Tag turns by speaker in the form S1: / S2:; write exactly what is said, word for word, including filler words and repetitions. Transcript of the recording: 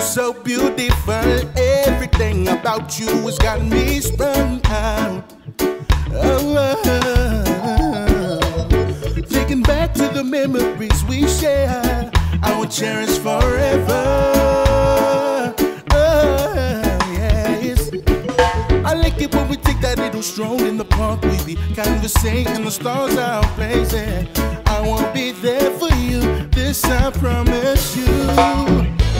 S1: so beautiful. Everything about you has got me spun out. Oh, oh, oh. Thinking back to the memories we shared, I will cherish forever. Oh, yes. I like it when we take that little stroll in the park. We be conversating, the stars are blazing. I won't be there for you, this I promise you.